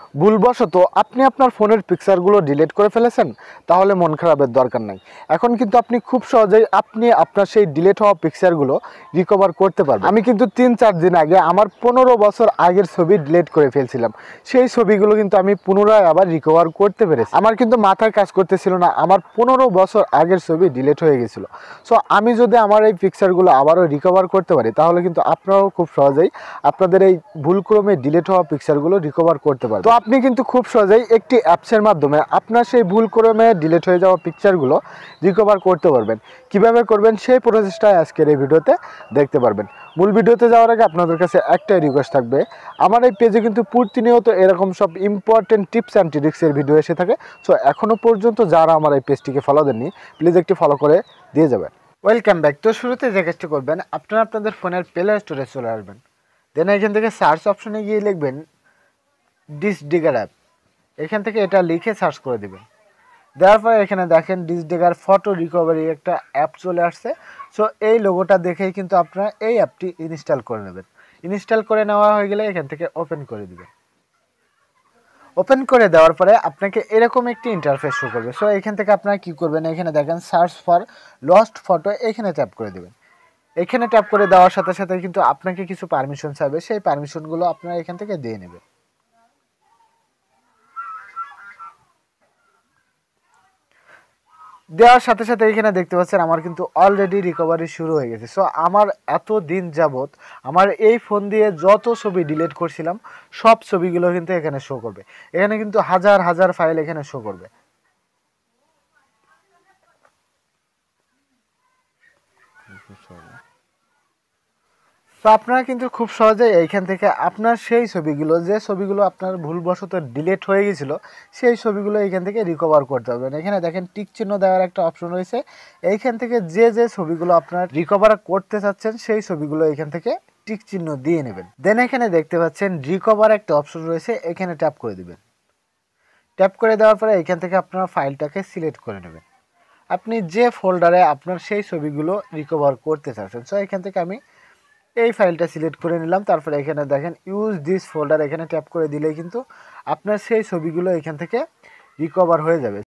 ভুলবশত আপনি আপনার ফোনের পিকচারগুলো ডিলিট করে ফেলেছেন, তাহলে মন খারাপের দরকার নাই। এখন কিন্তু আপনি খুব সহজেই আপনার সেই ডিলিট হওয়া পিকচারগুলো রিকভার করতে পারবেন। আমি কিন্তু 3-4 দিন আগে আমার 15 বছর আগের ছবি ডিলিট করে ফেলছিলাম। সেই ছবিগুলো কিন্তু আমি পুনরায় আবার রিকভার করতে পেরেছি। আমার কিন্তু মাথায় কাজ করতেছিল না, আমার 15 বছর আগের ছবি ডিলিট হয়ে গেছিলো। সো আমি যদি আমার এই পিকচারগুলো আবারও রিকভার করতে পারি, তাহলে কিন্তু আপনারাও খুব সহজেই আপনাদের এই ভুলক্রমে ডিলিট হওয়া পিকচারগুলো রিকভার করতে পারবেন। তো আপনি কিন্তু খুব সহজেই একটি অ্যাপসের মাধ্যমে আপনার সেই ভুলক্রমে ডিলিট হয়ে যাওয়া পিকচারগুলো রিকভার করতে পারবেন। কিভাবে করবেন সেই প্রসেসটাই আজকের এই ভিডিওতে দেখতে পারবেন। মূল ভিডিওতে যাওয়ার আগে আপনাদের কাছে একটাই রিকোয়েস্ট থাকবে, আমার এই পেজে কিন্তু প্রতিনিয়ত এরকম সব ইম্পর্টেন্ট টিপস অ্যান্ড ট্রিক্সের ভিডিও এসে থাকে। সো এখনও পর্যন্ত যারা আমার এই পেজটিকে ফলো দেননি, প্লিজ একটি ফলো করে দিয়ে যাবেন। Welcome back. তো শুরুতে যে কাজটি করবেন, আপনারা আপনাদের ফোনের প্লে স্টোরে চলে আসবেন। দেন এখান থেকে সার্চ অপশনে গিয়ে লিখবেন ডিসডিগার অ্যাপ। এখান থেকে এটা লিখে সার্চ করে দেবেন। দেওয়ার পরে এখানে দেখেন ডিসডিগার ফটো রিকভারি একটা অ্যাপ চলে আসছে। সো এই লোগোটা দেখেই কিন্তু আপনারা এই অ্যাপটি ইনস্টল করে নেবেন। ইনস্টল করে নেওয়া হয়ে গেলে এখান থেকে ওপেন করে দেবেন। ওপেন করে দেওয়ার পরে আপনাকে এরকম একটি ইন্টারফেস শো করবে। সো এখান থেকে আপনারা কী করবেন, এখানে দেখেন সার্চ ফর লস্ট ফটো, এখানে ট্যাপ করে দেবেন। এখানে ট্যাপ করে দেওয়ার সাথে সাথে কিন্তু আপনাকে কিছু পারমিশন চাইবে, সেই পারমিশনগুলো আপনারা এখান থেকে দিয়ে নেবেন। দেওয়ার সাথে সাথে এখানে দেখতে পাচ্ছেন আমার কিন্তু অলরেডি রিকভারি শুরু হয়ে গেছে। সো আমার এত দিন যাবত আমার এই ফোন দিয়ে যত ছবি ডিলিট করছিলাম সব ছবিগুলো কিন্তু এখানে শো করবে। এখানে কিন্তু হাজার হাজার ফাইল এখানে শো করবে। তো আপনারা কিন্তু খুব সহজে এইখান থেকে আপনার সেই ছবিগুলো, যে ছবিগুলো আপনার ভুলবশত ডিলিট হয়ে গেছিলো, সেই ছবিগুলো এইখান থেকে রিকভার করতে পারবেন। এখানে দেখেন টিক চিহ্ন দেওয়ার একটা অপশন রয়েছে। এইখান থেকে যে যে ছবিগুলো আপনার রিকভার করতে চাচ্ছেন সেই ছবিগুলো এইখান থেকে টিক চিহ্ন দিয়ে নেবেন। দেন এখানে দেখতে পাচ্ছেন রিকভার একটা অপশন রয়েছে, এখানে ট্যাপ করে দেবেন। ট্যাপ করে দেওয়ার পরে এইখান থেকে আপনার ফাইলটাকে সিলেক্ট করে নেবেন, আপনি যে ফোল্ডারে আপনার সেই ছবিগুলো রিকভার করতে চাচ্ছেন। সো এখান থেকে আমি এই ফাইলটা সিলেক্ট করে নিলাম। তারপরে এখানে দেখেন ইউজ দিস ফোল্ডার, এখানে ট্যাপ করে দিলেই কিন্তু আপনার সেই ছবিগুলো এখান থেকে রিকভার হয়ে যাবে।